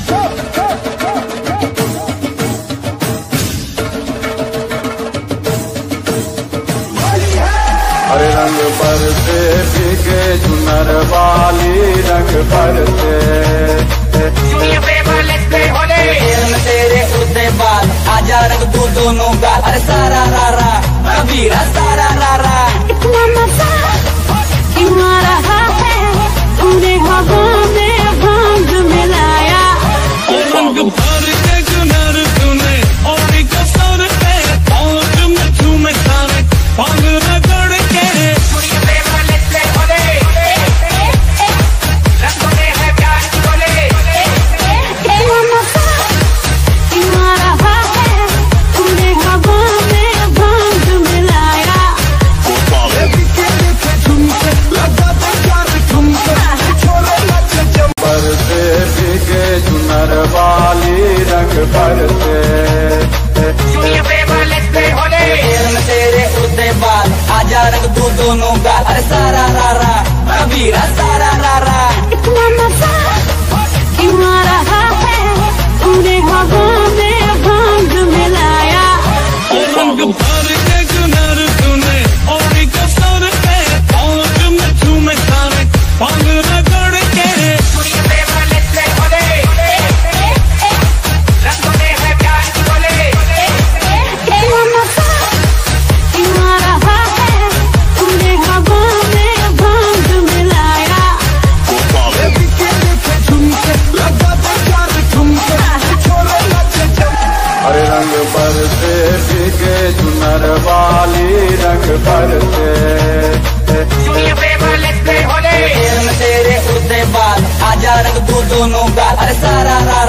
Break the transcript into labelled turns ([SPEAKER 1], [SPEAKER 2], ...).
[SPEAKER 1] हरे रंग बरसे भीगे चुनर वाली रंग बरसे
[SPEAKER 2] तेरे उड़ते बाल आजा रंग दो दोनों गाल। अरे सारा रारा कबीरा सारा रारा
[SPEAKER 3] इतना मजा क्यों आ रहा है तूने हवा में भांग मिलाया।
[SPEAKER 4] रंग भर के चुनर तूने और कसर पे और में झूमे खाने भांग रगड़ के
[SPEAKER 1] चुनर वाली रंग बरसे
[SPEAKER 2] तेरे उड़ते बाल आजा रंग दो दोनों गाल। अरे सारा रारा कबीरा सारा रारा
[SPEAKER 3] इतना मजा क्यों आ रहा है तूने हवा में भांग मिलाया।
[SPEAKER 4] रंग भर के चुनर तूने और कसर पे और में झूमे खाने भांग रगड़ के
[SPEAKER 1] हरे रंग बरसे भीगे चुनर वाली रंग बरसे
[SPEAKER 2] तेरे उड़ते बाल आजा रंग दो दोनों गाल। अरे सारा